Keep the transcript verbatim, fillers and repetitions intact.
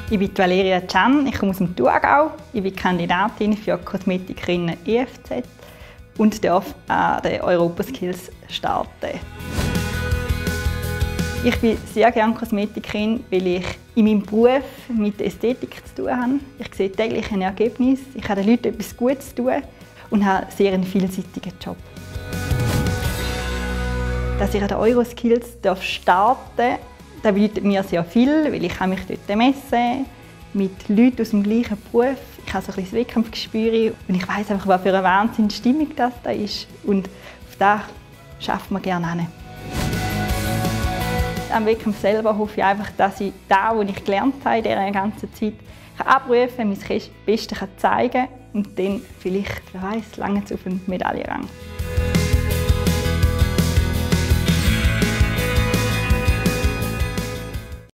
Ich bin Valeria Can, ich komme aus dem Thurgau. Ich bin Kandidatin für Kosmetikerinnen E F Z und darf an den Europaskills starten. Ich bin sehr gerne Kosmetikerin, weil ich in meinem Beruf mit Ästhetik zu tun habe. Ich sehe täglich ein Ergebnis, ich habe den Leuten etwas Gutes zu tun und habe einen sehr vielseitigen Job. Dass ich an den Euroskills starten darf, das bedeutet mir sehr viel, weil ich mich dort messen mit Leuten aus dem gleichen Beruf. Ich habe so ein bisschen das Wettkampfgespür und ich weiss einfach, was für eine Wahnsinnsstimmung das da ist. Und auf das schafft man gerne hin. Am Wettkampf selber hoffe ich einfach, dass ich das, was ich gelernt habe in dieser ganzen Zeit, abrufen kann, mein Bestes zeigen kann und dann vielleicht, wer weiss, lange auf einen Medaillenrang.